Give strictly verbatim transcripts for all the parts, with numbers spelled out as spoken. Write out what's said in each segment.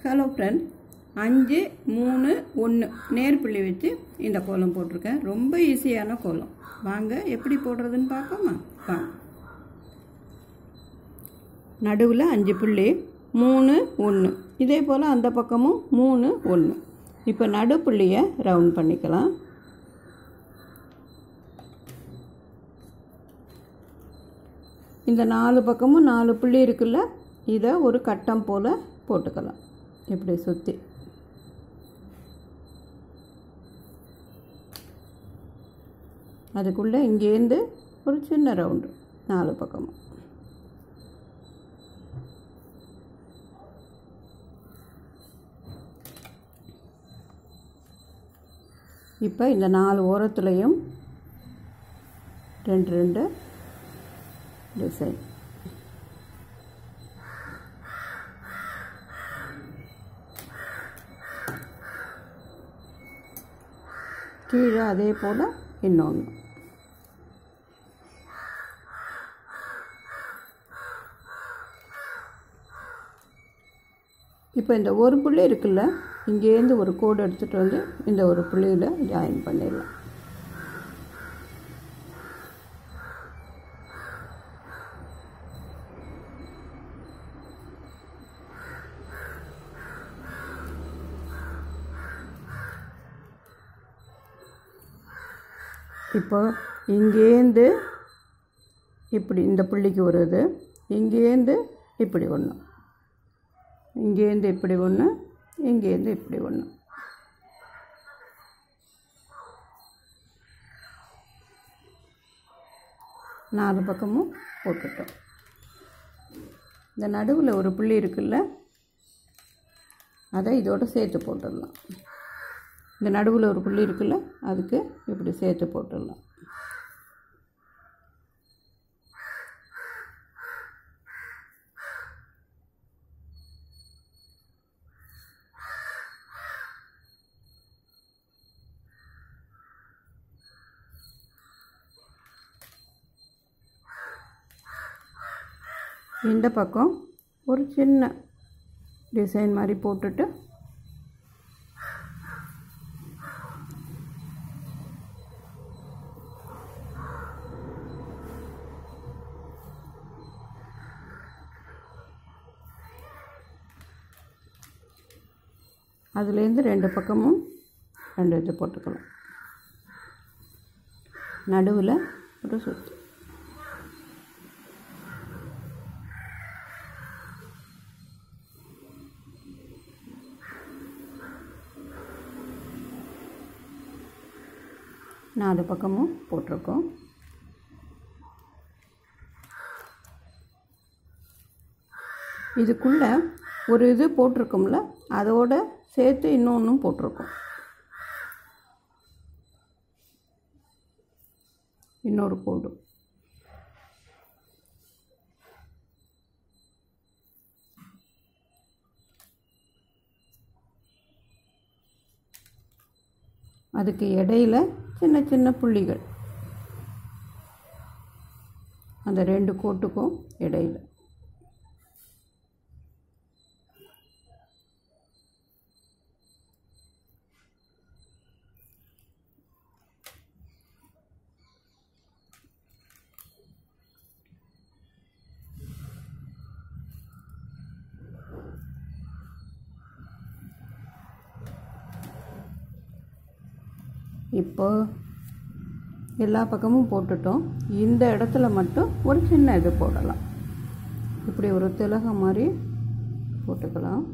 Hello friend, அஞ்சு மூணு ஒன்று நேர் புள்ளி வச்சு இந்த கோலம் போட்டிருக்கேன். ரொம்ப ஈஸியான கோலம். வாங்க எப்படி போடுறதுன்னு பார்ப்போமா? வாங்க. நடுவில் அஞ்சு புள்ளி, மூணு ஒன்று, இதே போல் அந்த பக்கமும் மூணு ஒன்று. இப்போ நடு புள்ளியை ரவுண்ட் பண்ணிக்கலாம். இந்த நாலு பக்கமும் நாலு புள்ளி இருக்குல்ல, இதை ஒரு கட்டம் போல் போட்டுக்கலாம். இப்படி சுற்றி அதுக்குள்ளே இங்கேருந்து ஒரு சின்ன ரவுண்டு நாலு பக்கமும். இப்போ இந்த நாலு ஓரத்துலேயும் ரெண்டு ரெண்டு டிசைன். கீழே அதே போல் இன்னொன்று. இப்போ இந்த ஒரு புள்ளி இருக்குல்ல, இங்கேருந்து ஒரு கோடு எடுத்துகிட்டு வந்து இந்த ஒரு புள்ளியில் ஜாயின் பண்ணிடலாம். இப்போ இங்கேருந்து இப்படி இந்த புள்ளிக்கு வருது, இங்கேருந்து இப்படி ஒன்று, இங்கேருந்து இப்படி ஒன்று, இங்கேருந்து இப்படி ஒன்று. நாலு பக்கமும் போட்டுட்டோம். இந்த நடுவில் ஒரு புள்ளி இருக்குல்ல, அதை இதோட சேர்த்து போட்டுடலாம். இந்த நடுவில் ஒரு புள்ளி இருக்குல்ல, அதுக்கு இப்படி சேர்த்து போட்டுடலாம். இந்த பக்கம் ஒரு சின்ன டிசைன் மாதிரி போட்டுட்டு அதுலேருந்து ரெண்டு பக்கமும் ரெண்டு இது போட்டுக்கலாம். நடுவில் ஒரு சுற்று. நாலு பக்கமும் போட்டிருக்கோம். இதுக்குள்ளே ஒரு இது போட்டிருக்கோம்ல, அதோட சேர்த்து இன்னொன்றும் போட்டிருக்கோம். இன்னொரு கோடு. அதுக்கு இடையில சின்ன சின்ன புள்ளிகள், அந்த ரெண்டு கோட்டுக்கும் இடையில. இப்போ எல்லா பக்கமும் போட்டுட்டோம். இந்த இடத்துல மட்டும் ஒரு சின்ன இது போடலாம். இப்படி ஒரு திலகம் மாதிரி போட்டுக்கலாம்.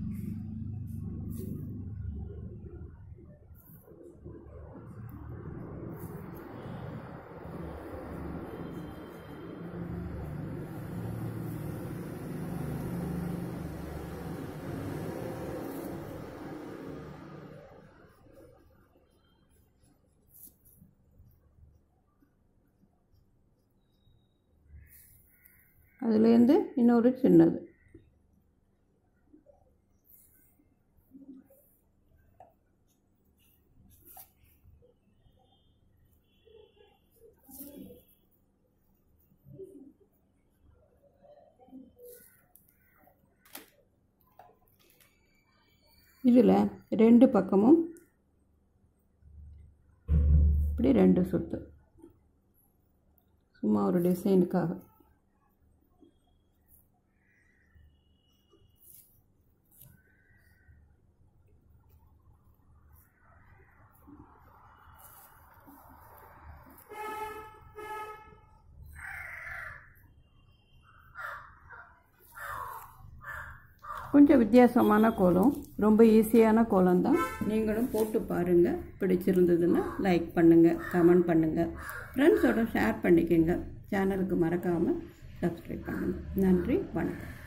அதுலேருந்து இன்னொரு சின்னது. இதில் ரெண்டு பக்கமும் இப்படி ரெண்டு சுற்று சும்மா ஒரு டிசைனுக்காக. கொஞ்சம் வித்தியாசமான கோலம், ரொம்ப ஈஸியான கோலம் தான். நீங்களும் போட்டு பாருங்கள். பிடிச்சிருந்ததுன்னா லைக் பண்ணுங்கள், கமெண்ட் பண்ணுங்கள், ஃப்ரெண்ட்ஸோட ஷேர் பண்ணிக்கோங்க. சேனலுக்கு மறக்காமல் சப்ஸ்கிரைப் பண்ணுங்கள். நன்றி, வணக்கம்.